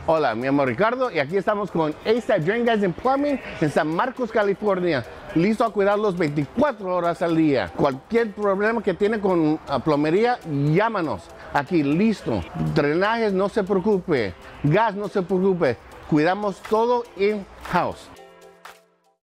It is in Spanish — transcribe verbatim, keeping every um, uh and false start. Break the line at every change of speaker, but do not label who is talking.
Hola, me llamo Ricardo y aquí estamos con A$AP Drain Guys and Plumbing en San Marcos, California. Listo a cuidarlos veinticuatro horas al día. Cualquier problema que tiene con uh, plomería, llámanos. Aquí, listo. Drenajes, no se preocupe. Gas, no se preocupe. Cuidamos todo in-house.